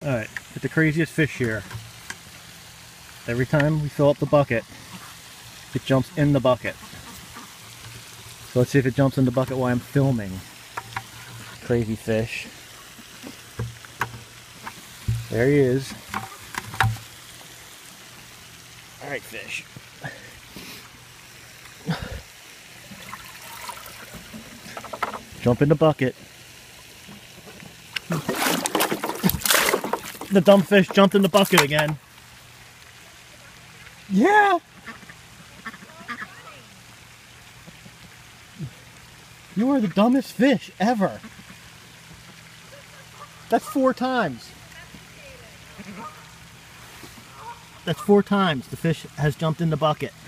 Alright, get the craziest fish here. Every time we fill up the bucket, it jumps in the bucket. So let's see if it jumps in the bucket while I'm filming. Crazy fish. There he is. Alright, fish. Jump in the bucket. The dumb fish jumped in the bucket again. Yeah! You are the dumbest fish ever. That's 4 times. That's 4 times the fish has jumped in the bucket.